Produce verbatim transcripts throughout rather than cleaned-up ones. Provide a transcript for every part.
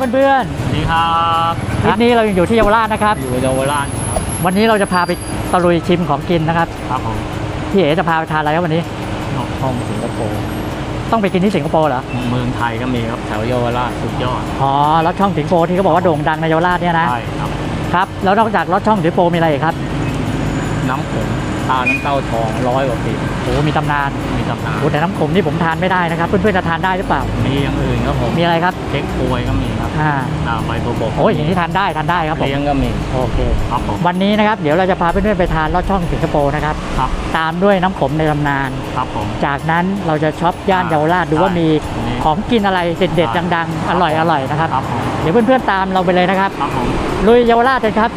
เพื่อนๆดีครับคลิปนี้เราอยู่ที่เยาวราชนะครับอยู่เยาวราชวันนี้เราจะพาไปตะลุยชิมของกินนะครับครับผมพี่เอ๋จะพาไปทานอะไรครับวันนี้นกท่องสิงคโปร์ต้องไปกินที่สิงคโปร์เหรอเมืองไทยก็มีครับแถวเยาวราชสุดยอดอ๋อรถช่องสิงคโปร์ที่เขาบอกว่าโด่งดังในเยาวราชเนี่ยนะใช่ครับครับแล้วนอกจากรถช่องสิงคโปร์มีอะไรอีกครับน้ำขมตาน้ำเต้าทองร้อยกว่าปีโอ้มีตำนานมีตำนานโอ้แต่น้ำขมนี่ผมทานไม่ได้นะครับเพื่อนๆจะทานได้หรือเปล่ามีอย่างอื่นครับผมมีอะไรครับเค้กกล้วยก็มีครับอ่าใบบัวบกโอ้ยอย่างนี้ทานได้ทานได้ครับผมเลี้ยงก็มีโอเคครับผมวันนี้นะครับเดี๋ยวเราจะพาเพื่อนๆไปทานลอดช่องสิงคโปร์นะครับครับตามด้วยน้ำขมในตำนานครับผมจากนั้นเราจะช็อปย่านเยาวราชดูว่ามีของกินอะไรเด็ดๆดังๆอร่อยๆนะครับเดี๋ยวเพื่อนๆตามเราไปเลยนะครับครับผมลุยเยาวราชกันครับ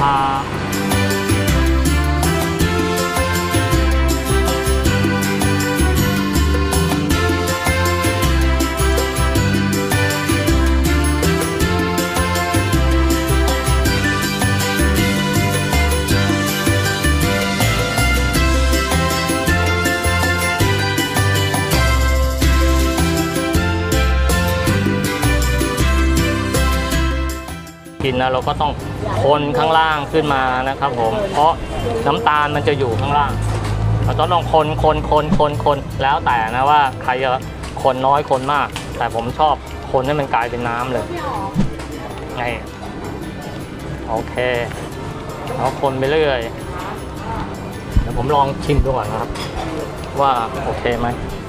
กินนะเราก็ต้องคนข้างล่างขึ้นมานะครับผมเพราะน้ำตาลมันจะอยู่ข้างล่างเราต้องลองคนคนคนคนคนแล้วแต่นะว่าใครจะคนน้อยคนมากแต่ผมชอบคนให้มันกลายเป็นน้ำเลยไงโอเคเราคนไปเรื่อยเดี๋ยวผมลองชิมดูก่อนนะครับว่าโอเคไหม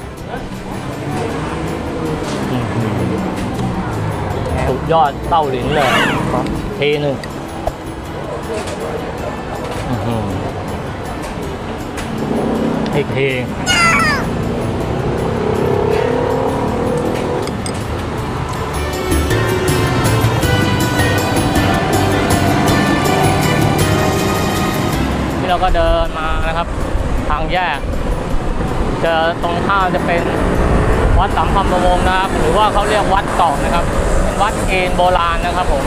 สุดยอดเต้าหลินเลยทีหนึ่งอีกทีที่เราก็เดินมานะครับทางแยกจะตรงข้ามจะเป็นวัดสัมพันธ์วงศ์นะครับหรือว่าเขาเรียกวัดเก่านะครับวัดเอนโบราณนะครับผม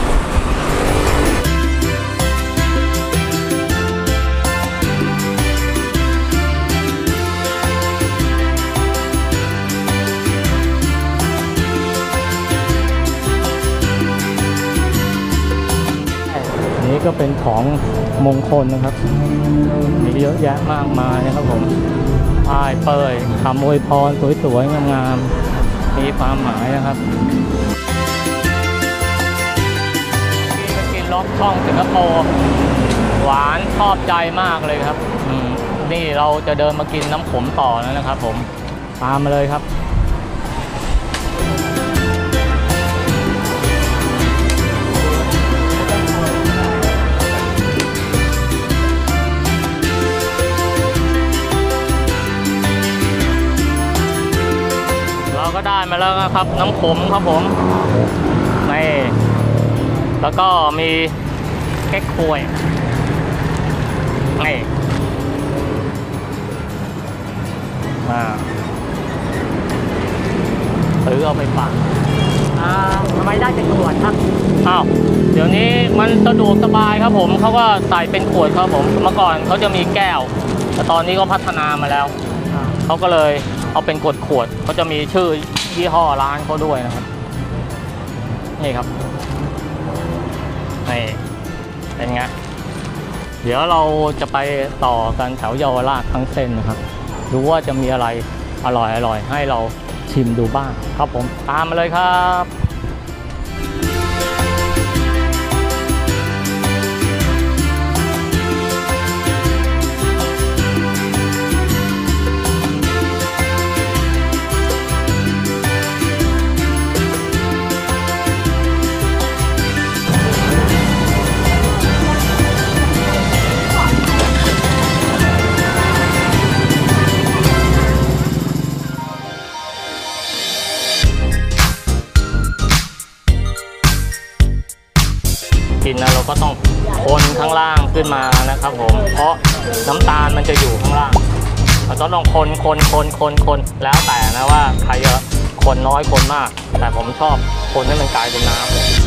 นี่ก็เป็นของมงคลนะครับมีเยอะแยะมากมายนะครับผมป้ายเปยคำอวยพรสวยๆงามๆมีความหมายนะครับนี่ไปกินล็อกช่องสิงคโปร์หวานชอบใจมากเลยครับนี่เราจะเดินมากินน้ำขมต่อแล้วนะครับผมตามมาเลยครับก็ได้มาแล้วนะครับน้ำขมครับผมนี่แล้วก็มีเค้กกล้วยนี่มาซื้อเอาไปฝากอ่าทำไมได้เป็นขวดครับอ้าวเดี๋ยวนี้มันสะดวกสบายครับผมเขาก็ใส่เป็นขวดครับผมเมื่อก่อนเขาจะมีแก้วแต่ตอนนี้ก็พัฒนามาแล้วเขาก็เลยเอาเป็นขวดขวดเขาจะมีชื่อยี่ห้อร้านเขาด้วยนะครับนี่ครับนี่เป็นไงเดี๋ยวเราจะไปต่อกันแถวเยาวราชทั้งเส้นนะครับดูว่าจะมีอะไรอร่อยอร่อยให้เราชิมดูบ้างครับผมตามมาเลยครับกินนะเราก็ต้องคนข้างล่างขึ้นมานะครับผมเพราะน้ำตาลมันจะอยู่ข้างล่างเราต้องลองคนคนคนคนคนแล้วแต่นะว่าใครจะคนน้อยคนมากแต่ผมชอบคนให้มันกลายเป็นน้ำเลย